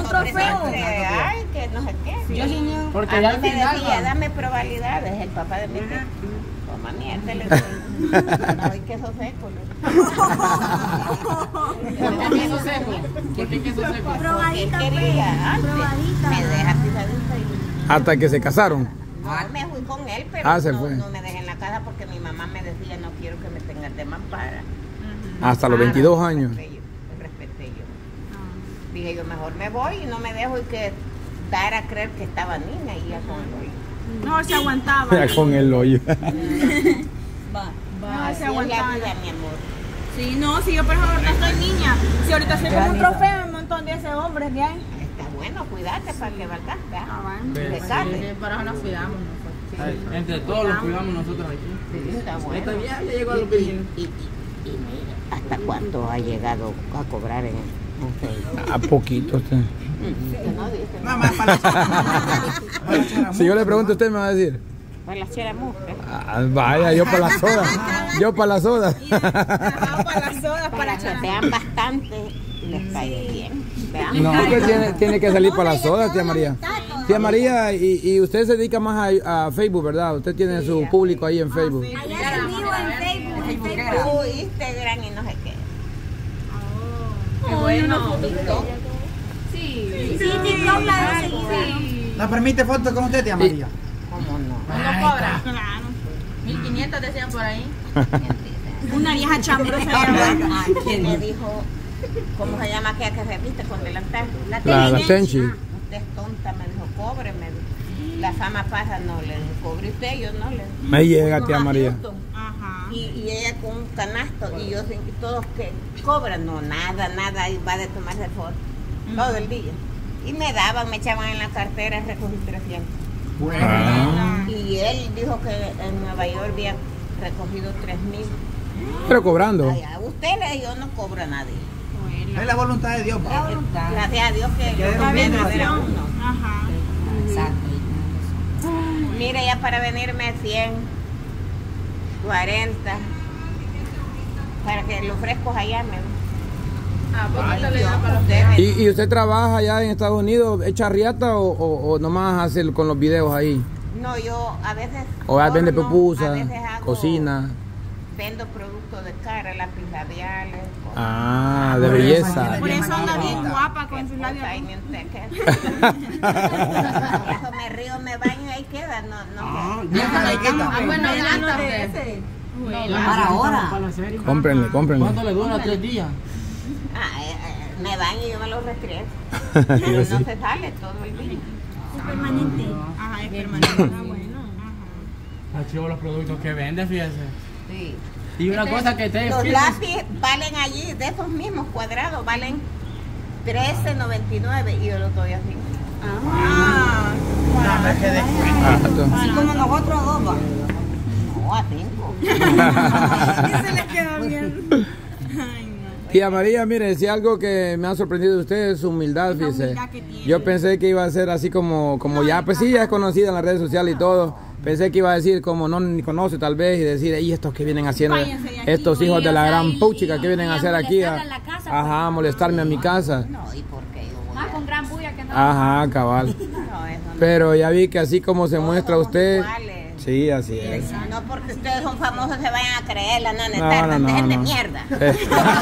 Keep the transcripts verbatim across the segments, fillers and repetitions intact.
trofeo. Ay, que no sé qué. Sí. Yo, señor. Porque a ya mí al me final, decía, ¿no? dame probabilidades, el papá de mi hijo. Toma mierda, le doy. No, hay queso seco. ¿Por qué queso seco? ¿Por qué queso seco? Porque él quería antes. Me deja pisadita y... Hasta que se casaron. No, me fui con él, pero Ah, se no, fue. no me dejé en la casa porque mi mamá me decía, no quiero que me tengas de mampara. Hasta los veintidós años. Respeté yo, respeté yo. Dije yo, mejor me voy y no me dejo y que dar a creer que estaba niña y ya con el hoyo. No, se aguantaba. Ya con el hoyo. Va, No, se así es la aguantaba. vida, mi amor. Sí, no, si yo por ejemplo ahorita estoy niña, si ahorita soy como un trofeo, un montón de ese hombres de ahí. Está bueno, cuídate para que valgas, Ah, ¿verdad? bueno. Besate. Para nos cuidamos. Ay, entre todos los cuidamos nosotros aquí. Sí, está bueno. Esta vieja ya llegó a los Y, vírgenes. y, y, y mira, ¿hasta cuánto ha llegado a cobrar en el A poquito usted. que no dice? No, más para la Si yo le pregunto, usted me va a decir. Para la chera mujer. Ah, vaya, yo para la soda. Yo para la soda. Ajá, para las sodas, para Para que echar. vean bastante y les caiga bien. Vean. No, pues tiene, tiene que salir para la soda, tía María. Tía María, y, y usted se dedica más a, a Facebook, ¿verdad? Usted tiene su público ahí en Facebook. Allá en vivo en Facebook. En Facebook. Tú, Instagram y no sé qué. Qué bueno. TikTok. Sí, TikTok la veo seguida. ¿Nos permite fotos con usted, tía María? ¿Cómo no? ¿Cuánto cobra? Claro. mil quinientos decían por ahí. Una vieja chambrosa. ¿Quién me dijo? ¿Cómo se llama aquella que se viste con delantal? La La, la Tenchi. Tenchi. Usted es tonta, me dijo, cobre, me dijo. La fama pasa, no le dijo, cobre usted, yo no le dijo. Me llega, tía Nos María. ajustan. Ajá. Y, y ella con un canasto, y yo sin- y todos que cobran, no, nada, nada, y va de tomarse foto todo el día. Y me daban, me echaban en la cartera, recogí trescientos. Ah, Y él dijo que en Nueva York había recogido tres mil. pero cobrando. Allá, usted le dijo, no cobra a nadie. Es la voluntad de Dios. pa. Gracias a Dios que Que lo la viene a ver a bendición. uno. Ajá. Mire, ya para venirme cien, cuarenta, para que lo ofrezco allá, me Ah, Ay, poquito le Dios, da para los usted me- ¿Y, y usted trabaja allá en Estados Unidos, echa riata o, o, o nomás hace con los videos ahí? No, yo a veces... O vende horno, a pupusas, veces hago- cocina. Vendo productos de cara, lápiz labiales. cosas. Ah, de belleza. Por eso anda bien guapa con sus labios. Ay, ni usted qué. Por eso me río, me baño y ahí queda. No, no. Ya está la etiqueta. Ah, bueno, Mira, no gasta de usted. ese. Para ahora. Cómprenle, cómprenle. ¿Cuánto le dura? ¿Tres días? Ah, eh, eh, me baño y yo me lo restriego. Yo Pero sí. no se sale todo el día. Es permanente. Ajá, es permanente. Ah, bueno. Ajá. Archivo los productos que vende, fíjese. Sí. Y una cosa que te Los lápices valen allí, de esos mismos cuadrados, valen trece noventa y nueve y yo los doy así. Ah, No, me quedé. Ah, entonces. Así como nosotros dos, va. No, a cinco. y se les queda bien. Ay, no. Tía María, mire, si algo que me ha sorprendido de usted es su humildad, La fíjese. humildad que tiene. Yo pensé que iba a ser así como, como ya, pues sí, ya es conocida en las redes sociales y todo. Pensé que iba a decir como no ni conoce tal vez y decir, y estos que vienen haciendo, Váyanse de aquí, estos hijos de la váyanse gran ahí, puchica que vienen a y a hacer aquí, a, molestarle a la casa, ajá, a molestarme a mi casa. No, ¿y por qué yo voy Más a- con gran bulla que no. Ajá, cabal. No, eso no. Pero ya vi que así como se Todos muestra somos usted, iguales. sí, así es. No porque ustedes son famosos se vayan a creer la nana No, eterna, no, no, dejen de no. mierda. Eh,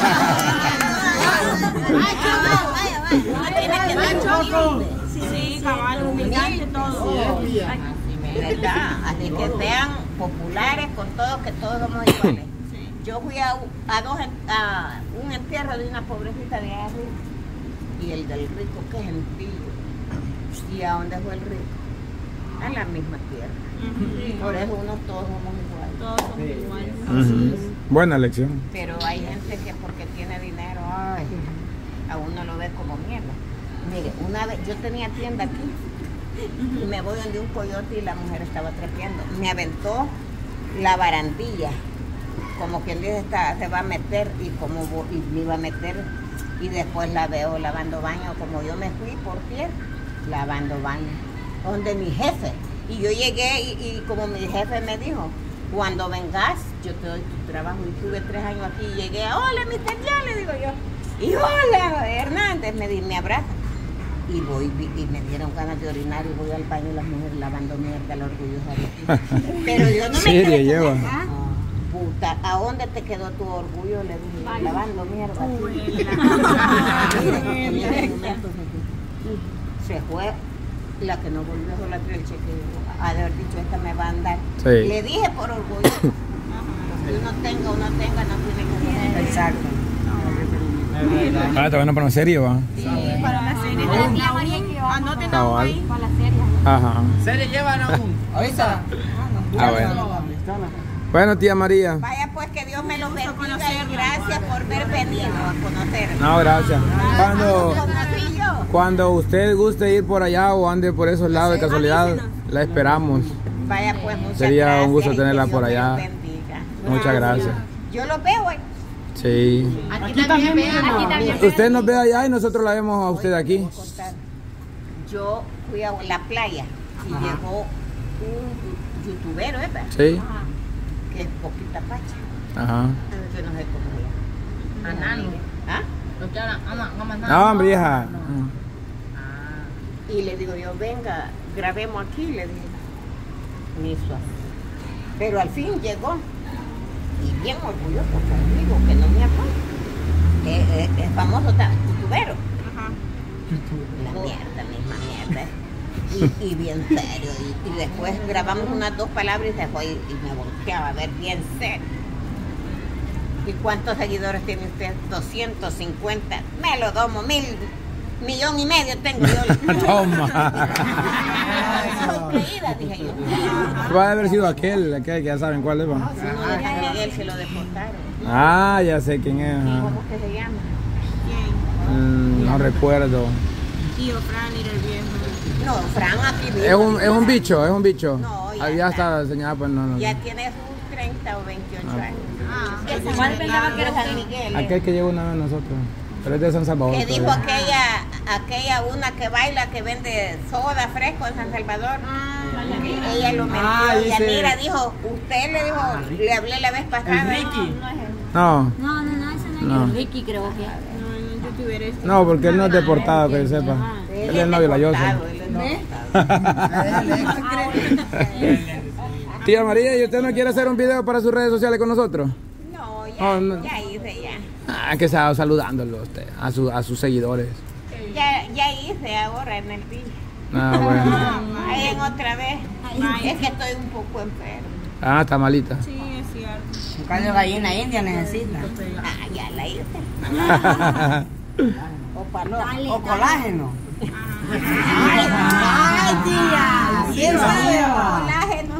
Ay, chaval, vaya, vaya. Uno tiene que dar humilde. Sí, cabal, humildad todo. ¿Verdad? Así que sean populares con todos, que todos somos iguales. Yo fui a, a dos en- a un entierro de una pobrecita de allá arriba y el del rico, que gentillo. ¿Y a dónde fue el rico? A la misma tierra. Por eso uno todos somos iguales. Todos somos iguales. ujú. Buena lección. Pero hay gente que porque tiene dinero, ay, a uno lo ve como mierda. Mire, una vez yo tenía tienda aquí y me voy donde un coyote y la mujer estaba trepeando. Me aventó la barandilla, como quien dice, está, se va a meter y como vo- y me iba a meter y después la veo lavando baño, como yo me fui por tierra, lavando baño, donde mi jefe. Y yo llegué y, y como mi jefe me dijo, cuando vengas, yo te doy tu trabajo. Y tuve tres años aquí y llegué, hola, mister Ya, le digo yo. Y hola, Hernández, me, di- me abraza. Y voy y me dieron ganas de orinar y voy al baño y las mujeres lavando mierda al orgullo. Pero yo no me Serio, quedé lleva. con esa. Puta, ¿a dónde te quedó tu orgullo? Le dije, lavando mierda. Miren, miren, se fue la que no volvió a solar el cheque. Ha de haber dicho, esta me va a andar. Sí. Le dije por orgullo. Que uno tenga o no tenga, no tiene que tener. Exacto. Ah, está bueno para una serie, va. Sí, para la serie. La tía María que va Anoten Cabal. aún ahí. para la serie. Ajá. ¿Serie llevan aún? ¿Ahorita? Ah, bueno. Bueno, tía María. Vaya pues, que Dios me los bendiga y gracias por ver venido a conocerme. No, gracias. Cuando, Conocí yo. cuando usted guste ir por allá o ande por esos lados de casualidad, la esperamos. Vaya pues, muchas Sería un gracias gusto y que tenerla Dios por me allá. los bendiga. Muchas gracias. Yo los veo, eh. Sí. Aquí también vean. Aquí también. Usted nos ve allá y nosotros la vemos a usted aquí. Yo fui a la playa y llegó un youtubero, ¿verdad? Sí. Que es Poquita Pacha. Ajá. Yo no sé cómo se llama. Anano. ¿Ah? Lo que hablan, ama, ama, No, hombre, hija. Y le digo yo, venga, grabemos aquí, le dije. Ni eso. Pero al fin llegó. Y bien orgulloso conmigo, que no me acuerdo. Es, es, es famoso, ta- youtubero. Ajá. La mierda, misma mierda. Y, y bien serio. Y, y después grabamos unas dos palabras y se fue y, y me volteaba a ver bien serio. ¿Y cuántos seguidores tiene usted? doscientos cincuenta. Me lo domo, mil, millón y medio tengo yo. Toma. Sorprendida, dije yo. Va a haber sido aquel, aquel que ya saben cuál es. Va. Uno de San Miguel se lo deportaron. Ah, ya sé quién es. ¿Y ajá. cómo que se llama? ¿Quién? Mm, no recuerdo. Tío Fran era el viejo. No, Fran aquí vive. Es un, es un bicho, es un bicho. No, ya Había está. hasta señalado, pues no, no. Ya tiene sus treinta o veintiocho Ah. años. Ah, ¿Cuál pensaba que era San San Miguel. Aquel que llegó una vez a nosotros. Pero es de San Salvador. Que dijo todavía. aquella, aquella una que baila, que vende soda fresco en San Salvador. Ella lo metió. Ah, y dice- Anira dijo, usted le dijo, le hablé la vez pasada. El Ricky. No, No, no, no, ese no No. es Ricky, creo que. no, el youtuber este. no, porque él no es deportado, que yo sepa. Él es el novio de la Yosa. deportado, él es deportado. Tía María, ¿y usted no quiere hacer un video para sus redes sociales con nosotros? No, ya, Oh, no. ya hice, ya. Ah, que estaba saludándolo usted, a, su, a sus seguidores. Ya, ya hice ahora en el día. Ah, bueno. Ahí en otra vez. Es que estoy un poco enfermo. Ah, está malita. Sí, es cierto. Un caldo de gallina india necesita. Ah, ya la hice. O paloma. Dale, O dale. colágeno. Ay, tía. ¿Quién sabe? Colágeno.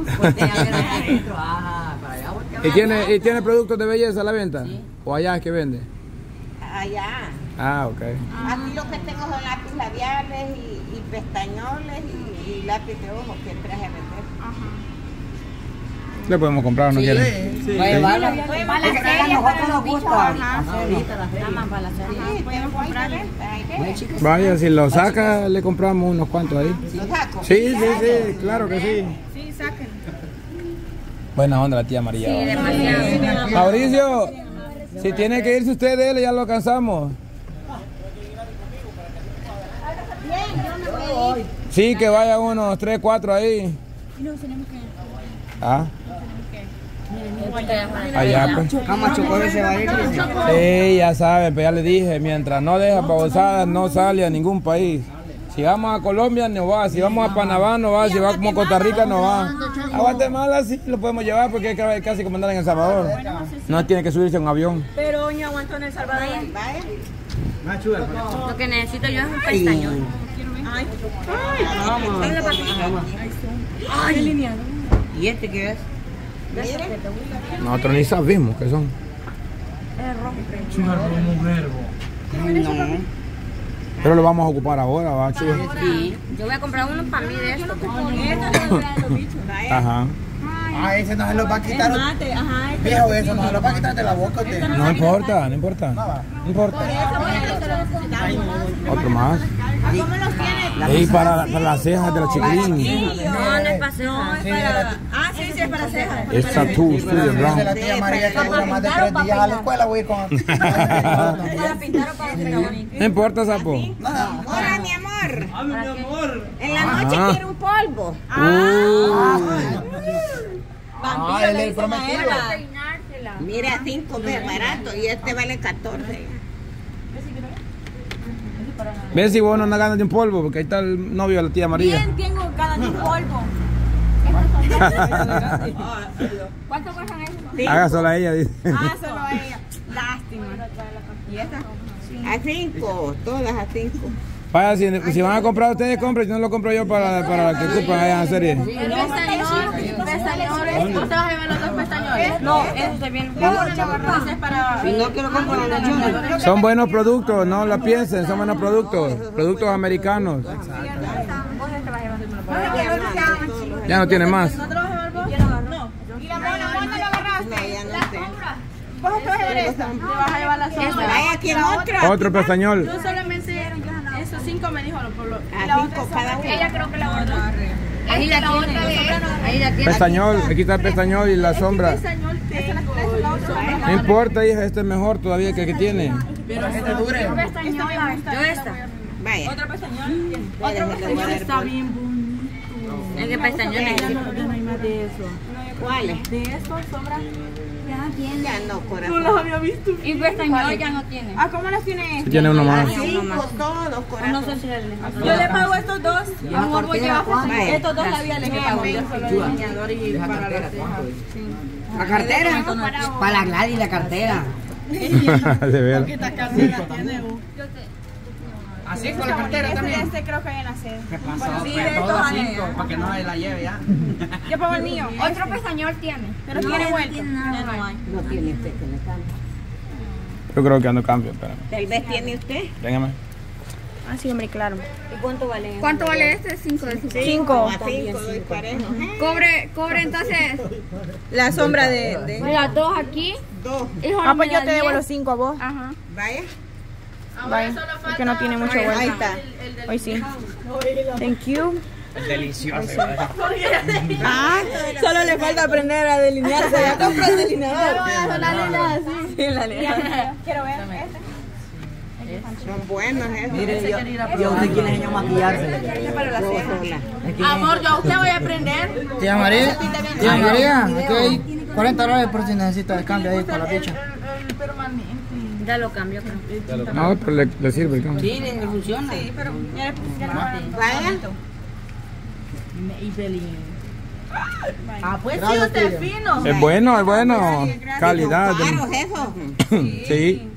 ¿Y tiene, ¿Y tiene productos de belleza a la venta? ¿O allá es que vende? Allá. Ah, ok. Aquí lo que tengo son lápiz labiales y, y pestañoles y, y lápiz de ojos que traje a vender. Le podemos comprar, ¿no quiere? Va a llevarlo. Para la Es que a serie, nosotros para nos los bichos. gusta. Ajá. Ahorita la serie. Nada más para la serie. Sí, tengo ahí de venta, ahí de- Vaya, si lo saca, le compramos unos cuantos ahí. ¿Lo saco? Sí, sí, sí, claro que sí. Sí, sáquenlo. Buena onda la tía María. Sí, demasiado. Mauricio, si tiene que irse usted de él, ya lo alcanzamos. Sí, que vaya unos tres, cuatro ahí. Ah, allá pues. Cama chocolate se va a ir. dice. Sí, ya saben, pero ya le dije, mientras no deja babosadas, no sale a ningún país. Si vamos a Colombia, no va. Si vamos a Panamá, no va. Si va como Costa Rica, no va. A Guatemala sí lo podemos llevar porque es casi como andar en El Salvador. No tiene que subirse a un avión. Pero doña aguantó en El Salvador. Vaya. Lo que necesito yo es un pestañón. Ay, Ay. ¿Y este qué es? Nosotros ni sabemos qué son. No. Pero lo vamos a ocupar ahora, va, chido. Sí. Yo voy a comprar uno para mí de esto. Ajá. Ah, ese no se lo va a quitar. mate, ajá. este- Viejo, eso no se lo va a quitar de la boca usted. No importa, no importa. No importa. Otro más. ¿Cómo los tiene? Y para, para las cejas de la chiquilín. No, no es para No, es cejas. para... Ah, sí, sí, es para cejas. Es tattoo, Studio Dice la Brown. tía María que dura más de tres días a la escuela, voy con. Para pintar o para hacer bonito. No importa, sapo. Hola, mi amor. amor. Ame, mi amor. En la noche Ajá. quiere un polvo. Uh. Vampiro Ah, él le es el dicen a prometido. Eva. Mira, cinco veces barato y este vale catorce. Ves si vos no andas ganas de un polvo, porque ahí está el novio de la tía María. Bien, tengo cada de un polvo. ¿Cuánto cuestan esos? Haga sola ella, dice. Ah, solo ella. Lástima. ¿Y esta? A cinco, todas a cinco. Vaya, si, si van a comprar ustedes, compren, si no lo compro yo para, para que ocupen allá en la serie. El pestañón, pestañones. ¿Usted va a llevar los dos pestañones? No, eso se viene. Ese es para. Si no quiero comprar la lechona. Son buenos productos, no la piensen, son buenos productos, productos americanos. Ya no tiene más. ¿No te lo vas a llevar vos? Yo lo agarro. No. ¿Y la mona? ¿Cuándo lo agarraste? No, ya no sé. ¿Vos te vas a llevar esta? Te vas a llevar la sombra. Vaya, ¿quién otra? Otro pestañol. Yo solamente esos cinco me dijo lo por lo. A cinco cada uno. Ella creo que la guardó. Ahí la tiene. Ahí la tiene. Pestañol, aquí está el pestañol y la sombra. No importa, hija, este es mejor todavía que el que tiene. Pero este dure. Yo esta. Vaya. Otra pestañol. Otro pestañón Está bien bonito. Es que pestañones. Ya no, ya no hay más de eso. ¿Cuáles? De estos sobra. Ya tiene. Ya no, No corazón. los había visto. Y pestañón ya no tiene. Ah, ¿cómo las tiene este? Tiene uno más. Cinco todos, corazón. Yo le pago a estos dos. ¿La cartera cuánto? Estos dos la vida les que pago. Yo solo el diseñador y para las cejas. La cartera. Para la Gladys la cartera. De veras. Esta cartera tiene un. Así con la cartera Este, también. este creo que viene a ser. ¿Qué pasó? Bueno, sí, Pues de todos estos cinco, años. para que no se la lleve ya. Yo pago el mío. Otro pestañón tiene. Pero tiene vuelto. Ya no hay. No tiene usted que me cambie. Yo creo que ando cambio, espérame. Tal vez tiene usted. Véngame. Ah, sí, hombre, claro. ¿Y cuánto vale? ¿Cuánto vale este? Cinco de cinco. Cinco. A cinco doy parejo. Cobre, cobre entonces. La sombra de. de... Mira, dos aquí. Dos. Y Jorge Ah, pues me yo da te debo diez. los cinco a vos. Ajá. Vaya. Bye. Porque no tiene mucho vuelta. Ahí está. Hoy sí. Thank you. Delicioso. Ah, solo le falta aprender a delinearse. Ya compró el delineador. Sí, la línea. Quiero ver este. Son buenos esos. Mire, yo, yo a usted quién le enseñó a maquillarse. Dos solas. Amor, yo a usted voy a aprender. Tía María, tía María, aquí hay cuarenta dólares por si necesita el cambio ahí para la ficha. Ya lo cambio, creo. No, pero le, le sirve el cambio. Sí, le le funciona. Sí, pero ya le puse Vaya. Ah, pues sí, usted es fino. Es bueno, es bueno. Calidad. Caros esos. Sí.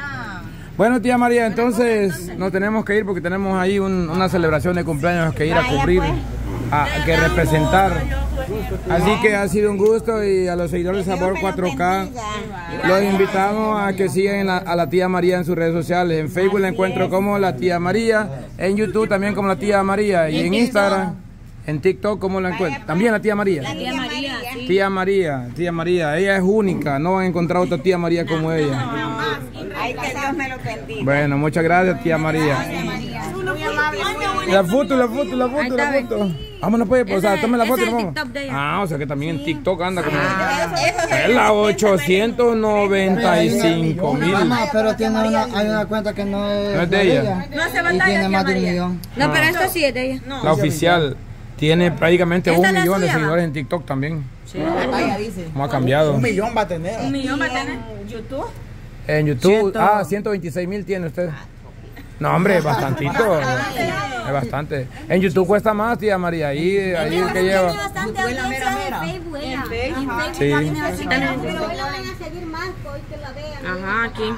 Bueno, tía María, entonces nos tenemos que ir porque tenemos ahí un- una celebración de cumpleaños que ir a cubrir, a, a que representar. Así que ha sido un gusto y a los seguidores de Sabor cuatro K los invitamos a que sigan la- a la tía María en sus redes sociales. En Facebook la encuentro como la tía María, en YouTube también como la tía María y en Instagram, en TikTok como la encuentro. También la tía María. Tía María. Tía María, tía María, ella es única, no van a encontrar otra tía María como ella. Ay, que Dios me lo bendiga. Bueno, muchas gracias, tía María. Muy amable. La foto, la foto, la foto, la foto. Vámonos pues, o sea, tome la foto y ese es nos el vamos. TikTok de ella. Ah, o sea que también en TikTok anda como... Eso Es la ochocientos noventa y cinco mil. Mamá, pero tiene una, hay una cuenta que no es, No es de ella. No hace y batalla, tiene tía más de un María. millón. No, pero esto sí es de ella. La oficial tiene prácticamente ¿Esta un es la millón de suya, seguidores en TikTok también. dice. ¿Cómo ha cambiado? Un millón va a tener. Un millón va a tener YouTube. En YouTube, Ciento- ah, ciento veintiséis mil tiene usted. No, hombre, es bastantito. Es bastante. En YouTube cuesta más, tía María. Ahí, ahí que lleva. bastante audiencia en Facebook, ella. En Facebook Sí. la tiene bastante. Pero hoy la van a seguir más, hoy que la vean. Ajá, aquí.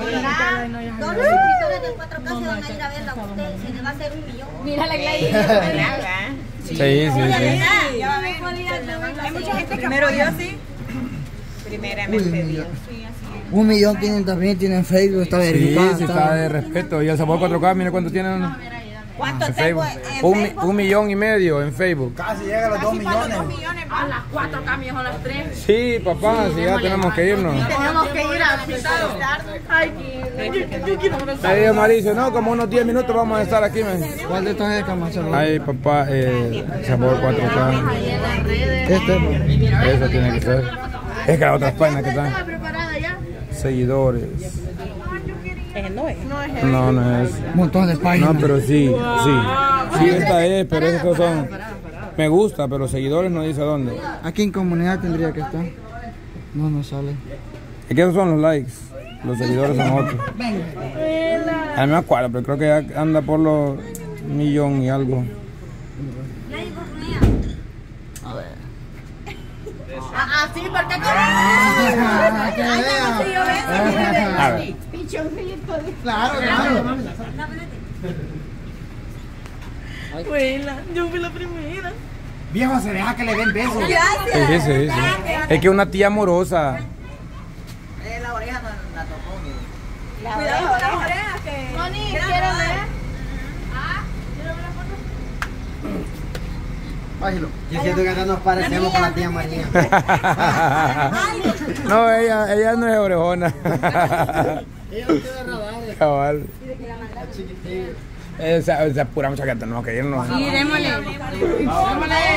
Todos los suscriptores del cuatro K se van a ir a verla a usted, se le va a hacer un millón. Mira la Gladys. Sí, sí, sí. Ya va a ver. Hay mucha gente que primero yo sí. Primeramente Dios. Un millón quinientos mil tiene en Facebook, está Sí, verificado. sí, está de respeto. Y el Sabor cuatro K, mire cuánto tienen ¿Cuánto en tengo Facebook. en Un, mi- Facebook? un millón y medio en Facebook. Casi llega a los dos millones. A las cuatro cambios a las tres. Sí, papá, sí, ya tenemos que irnos. Tenemos que ir a visitar. Ay, que yo quiero Ahí dijo Mauricio, no, como unos diez minutos vamos a estar aquí, man. ¿Cuál de estos es que más se lo- Ay, papá, eh, Sabor cuatro K. Este, pues. Eso tiene que ser. Es que las otras páginas que están. Seguidores. Ese no es. No es. No, no es. Un montón de páginas. No, pero sí, sí. Sí, esta es, pero estos son. Me gusta, pero seguidores no dice dónde. Aquí en comunidad tendría que estar. No, no sale. Es que esos son los likes. Los seguidores son otros. A mí me acuerdo, pero creo que ya anda por los millón y algo. A ver. Ah, sí, ¿por qué Ah, que vea. A ver. Claro, claro. Abuela, yo fui la primera. Viejo, se deja que le den besos. Sí, sí, sí, sí. Es que una tía amorosa. La oreja no la tocó. La Cuidado con las orejas que. Moni, quiero ver. Bájalo. Yo siento que acá nos parecemos con la tía María. No, ella, ella no es orejona. Ella no tiene radar. Cabal. Esa, esa pura muchacha, tenemos que irnos. Sí, démosle. Démosle.